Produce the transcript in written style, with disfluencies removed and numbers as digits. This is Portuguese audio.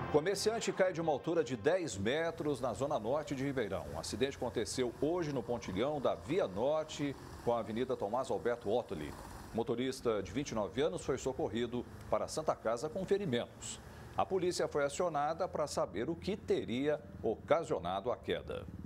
Comerciante cai de uma altura de 10 metros na zona norte de Ribeirão. O acidente aconteceu hoje no pontilhão da Via Norte com a Avenida Tomás Alberto Ottoli. O motorista de 29 anos foi socorrido para a Santa Casa com ferimentos. A polícia foi acionada para saber o que teria ocasionado a queda.